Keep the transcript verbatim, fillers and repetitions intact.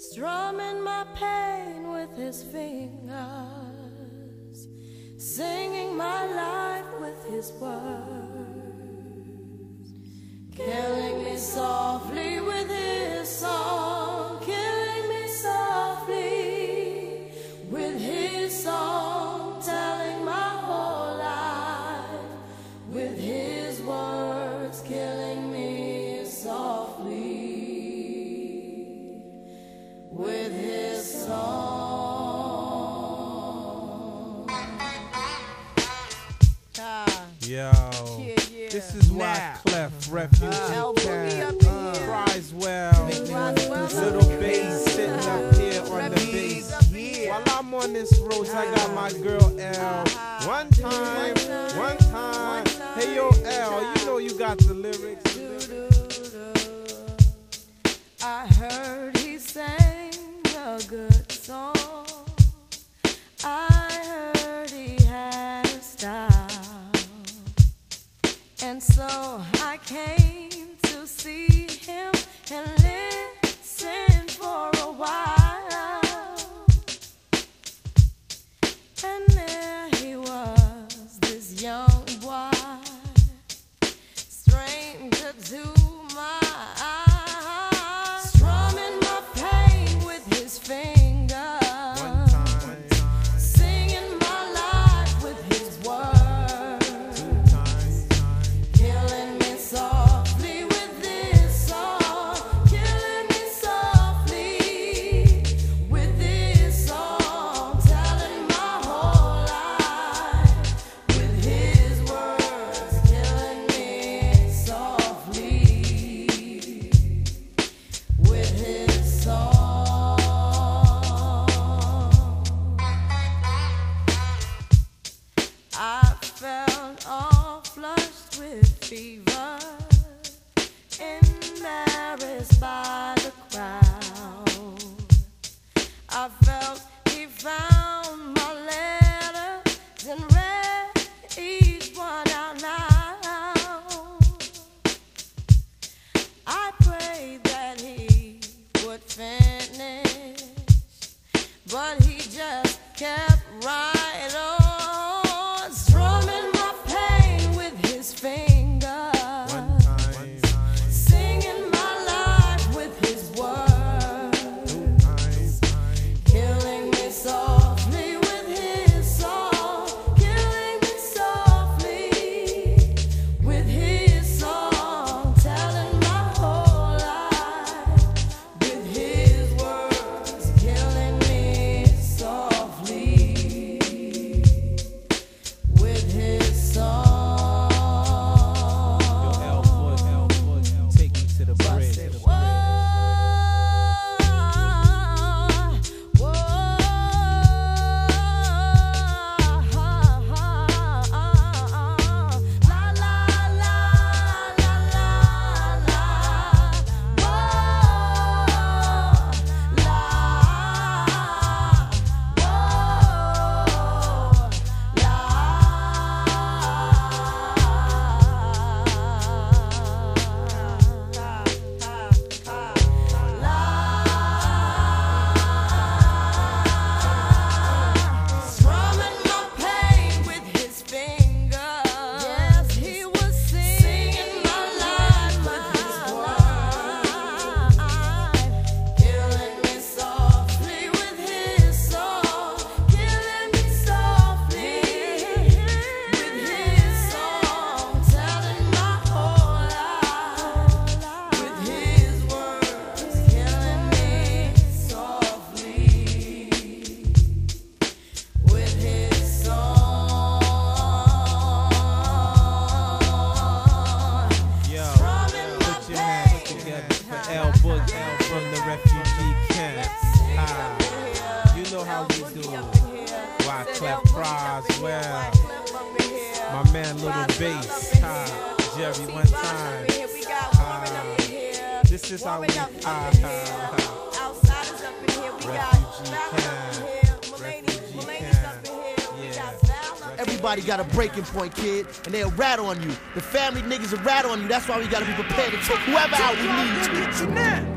strumming my pain with his fingers, singing my life with his words, killing me softly with his song, killing me softly with his song, telling my whole life with his words, killing me softly with his song. Ah. Yo, Yeah, yeah. this is why Now. Clef, Refugee Uh, Cat, uh, uh, Criswell, Roswell, Little Bass sitting up here on the Refugees bass. up here. While I'm on this road, I got my girl L. One time, one time. Hey yo, L, you know you got the lyrics. I heard he sang a good song. I heard he had a style, and so I came to see him and listen for a while. And there he was, this young boy, stranger to my eyes, strumming my pain with his fingers, One time, singing my life with his words, two times, killing me softly with this song, killing me softly with this song, telling my whole life with his words, killing me softly with his song. I felt all flushed with fever, embarrassed by the crowd. I felt he found my letters and read each one out loud. I prayed that he would finish, but he just kept right on, strumming my pain with his fingers, one time, singing my life with his words, two times, killing me softly with his song, killing me softly with his song, telling my whole life with his words, killing me softly with his song. Yo, L Wood, L Wood, take me to the bridge. Whoa, whoa, la la la la la la, whoa, la, strumming my pain with his fingers. Yes, he was singing my life with his words, killing me softly with his song, killing me softly with his song, telling my whole life with his words, killing me softly with his song. Yo, Strumming my put your hands pain. together for L Book, L from the refugee camp. Ah, you know how we do. Why Clef Criswell, my man Little Bass, ah, Jerry one time. Ah, this is how we, ah, ah, ah. Outsiders up in here, we got Refugee rappers camp, up in here, refugee Mulaney's camp, up in here, we yeah. got Val up in Everybody got a breaking point, kid, and they'll rat on you. The family niggas will rat on you. That's why we gotta be prepared to take whoever out we need to.